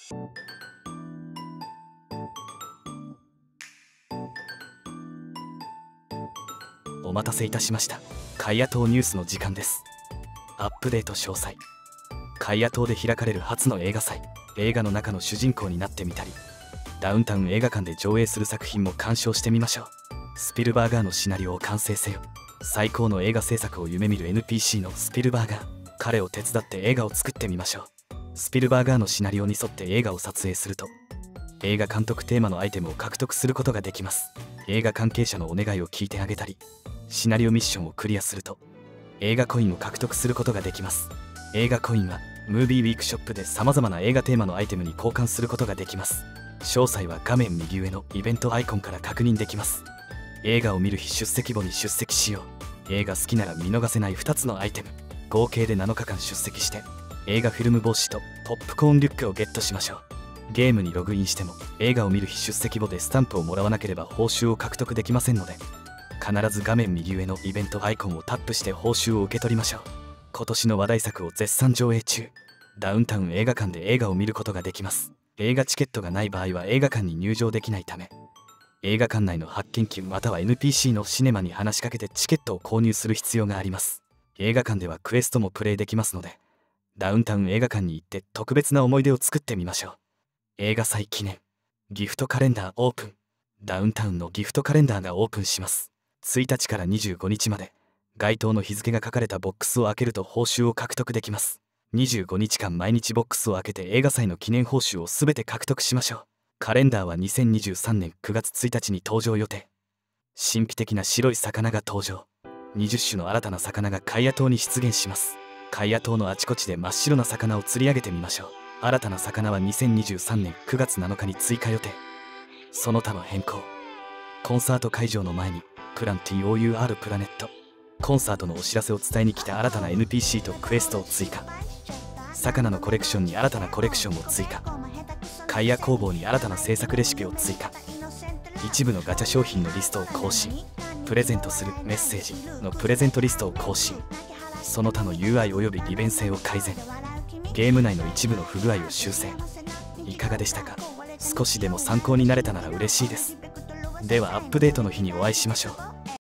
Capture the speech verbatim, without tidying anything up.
お待たせいたしました。カイア島ニュースの時間です。アップデート詳細。カイア島で開かれる初の映画祭、映画の中の主人公になってみたり、ダウンタウン映画館で上映する作品も鑑賞してみましょう。スピルバーガーのシナリオを完成せよ。最高の映画制作を夢見る エヌピーシー のスピルバーガー、彼を手伝って映画を作ってみましょう。スピルバーガーのシナリオに沿って映画を撮影すると、映画監督テーマのアイテムを獲得することができます。映画関係者のお願いを聞いてあげたり、シナリオミッションをクリアすると映画コインを獲得することができます。映画コインはムービーウィークショップでさまざまな映画テーマのアイテムに交換することができます。詳細は画面右上のイベントアイコンから確認できます。映画を見る日出席簿に出席しよう。映画好きなら見逃せないふたつのアイテム、合計でなのかかん出席して映画フィルム帽子とポップコーンリュックをゲットしましょう。ゲームにログインしても映画を見る日出席簿でスタンプをもらわなければ報酬を獲得できませんので、必ず画面右上のイベントアイコンをタップして報酬を受け取りましょう。今年の話題作を絶賛上映中。ダウンタウン映画館で映画を見ることができます。映画チケットがない場合は映画館に入場できないため、映画館内の発券機または エヌピーシー のシネマに話しかけてチケットを購入する必要があります。映画館ではクエストもプレイできますので、ダウンタウン映画館に行って特別な思い出を作ってみましょう。映画祭記念ギフトカレンダーオープン。ダウンタウンのギフトカレンダーがオープンします。ついたちからにじゅうごにちまで該当の日付が書かれたボックスを開けると報酬を獲得できます。にじゅうごにちかん毎日ボックスを開けて映画祭の記念報酬をすべて獲得しましょう。カレンダーはにせんにじゅうさんねんくがつついたちに登場予定。神秘的な白い魚が登場。にじゅっしゅの新たな魚がカイア島に出現します。カイア島のあちこちで真っ白な魚を釣り上げてみましょう。新たな魚はにせんにじゅうさんねんくがつなのかに追加予定。その他の変更。コンサート会場の前にプラン トゥープラネットコンサートのお知らせを伝えに来た新たな エヌピーシー とクエストを追加。魚のコレクションに新たなコレクションを追加。カイア工房に新たな制作レシピを追加。一部のガチャ商品のリストを更新。プレゼントするメッセージのプレゼントリストを更新。その他の ユーアイ および利便性を改善。ゲーム内の一部の不具合を修正。いかがでしたか？少しでも参考になれたなら嬉しいです。ではアップデートの日にお会いしましょう。